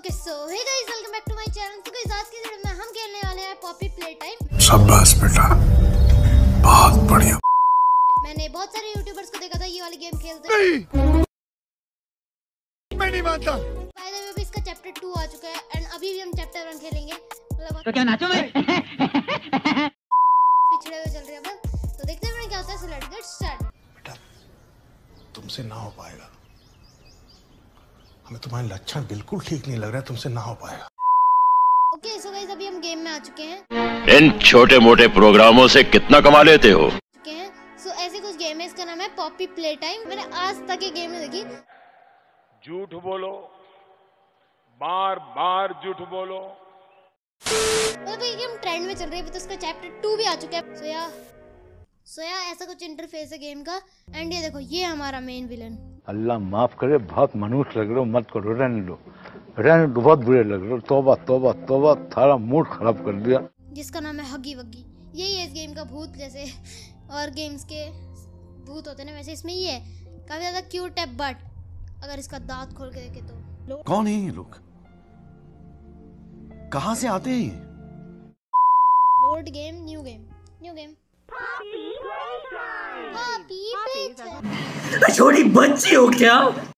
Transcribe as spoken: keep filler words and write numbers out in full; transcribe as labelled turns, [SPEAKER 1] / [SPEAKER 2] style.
[SPEAKER 1] Okay so hey guys, welcome back to my channel. तो guys आज की video में हम खेलने वाले हैं पॉपी प्ले टाइम।
[SPEAKER 2] शाबाश बेटा, बहुत बढ़िया।
[SPEAKER 1] मैंने बहुत सारे यूट्यूबर्स को देखा था ये वाली गेम खेलते हैं।
[SPEAKER 2] मैं नहीं मानता।
[SPEAKER 1] बाय द वे अभी इसका चैप्टर टू आ चुका है एंड अभी भी हम चैप्टर वन खेलेंगे। मतलब
[SPEAKER 3] तो क्या नाचो मैं
[SPEAKER 1] पिछड़े हुए चल रहे हैं अब। तो देखते हैं क्या होता है। So let's get start.
[SPEAKER 2] बेटा तुमसे ना हो पाएगा, हमें तुम्हारे लक्षण बिल्कुल ठीक नहीं लग रहा है, तुमसे ना हो पाएगा।
[SPEAKER 1] ओके सो गाइस अभी हम गेम में आ चुके हैं।
[SPEAKER 4] इन छोटे मोटे प्रोग्रामों से कितना कमा लेते हो?
[SPEAKER 1] चुके हैं सो ऐसे कुछ गेम है, इसका नाम है पॉपी प्ले टाइम। मैंने आज तक ये गेम नहीं देखी।
[SPEAKER 5] झूठ बोलो, बार बार झूठ बोलो।
[SPEAKER 1] मतलब ये गेम ट्रेंड में चल रही है, तो इसका चैप्टर टू भी आ चुका है। सो या सो या ऐसा कुछ इंटरफेस है गेम का। एंड ये देखो, ये हमारा मेन विलन।
[SPEAKER 6] अल्लाह माफ करे, बहुत मनुष्य लग रहे हो, मत करो, रहने दो रहने दो, बहुत बुरे लग रहे हो। तौबा तौबा तौबा, थारा मूड खराब कर दिया।
[SPEAKER 1] जिसका नाम है हगी वगी। यही है इस गेम का भूत। जैसे और गेम्स के भूत होते हैं ना, वैसे इसमें ये है। काफी ज्यादा क्यूट है, बट अगर इसका दांत खोल के देखे तो
[SPEAKER 7] कौन है ये लोग, कहाँ से आते हैं ये?
[SPEAKER 1] Load game, new game, new game. Poppy play time.
[SPEAKER 3] छोटी बच्ची हो क्या?